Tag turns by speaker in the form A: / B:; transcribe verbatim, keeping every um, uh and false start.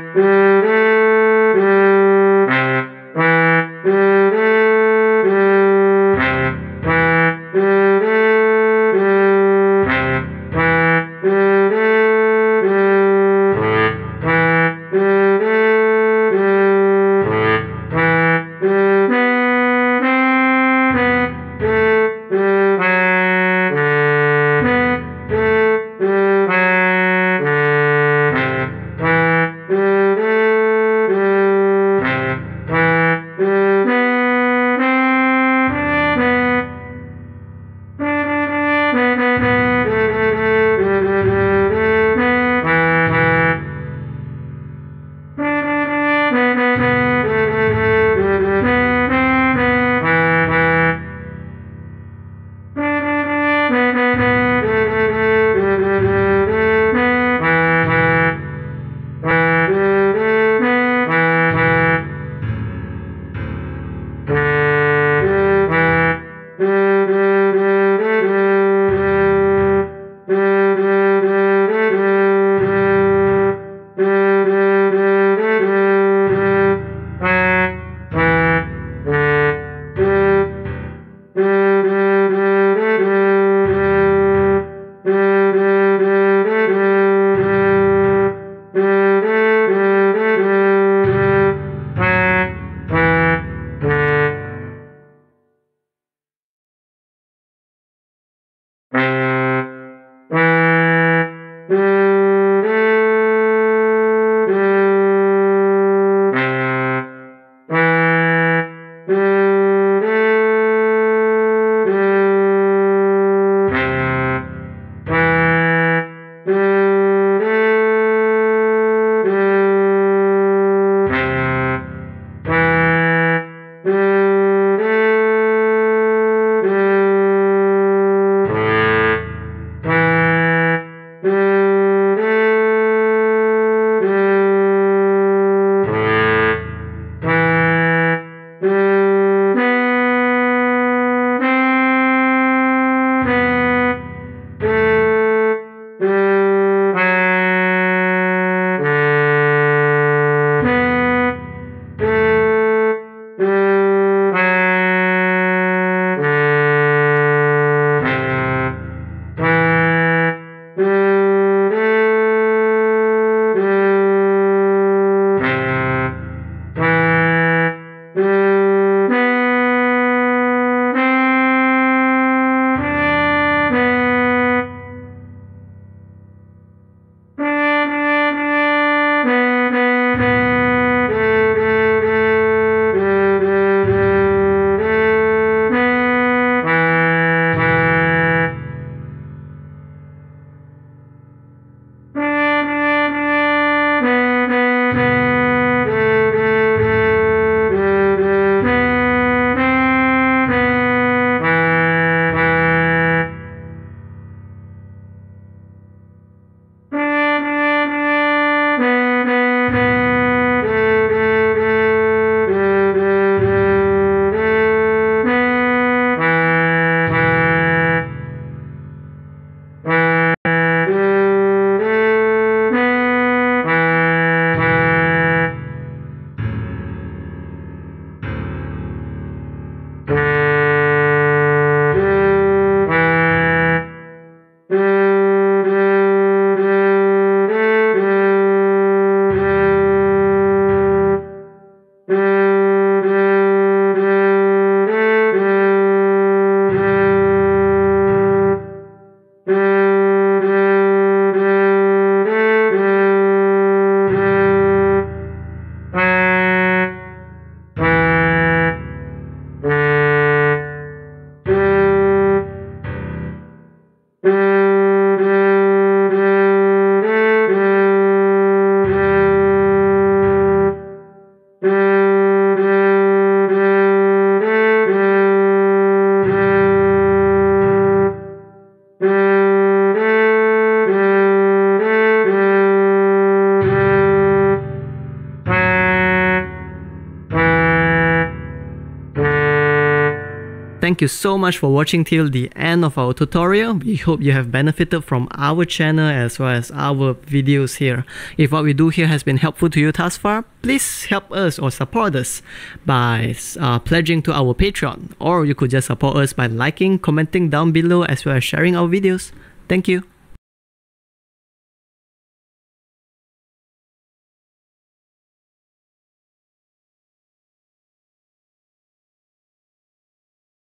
A: Thank you. Thank you so much for watching till the end of our tutorial. We hope you have benefited from our channel as well as our videos here. If what we do here has been helpful to you thus far, please help us or support us by uh, pledging to our Patreon, or you could just support us by liking, commenting down below as well as sharing our videos. Thank you.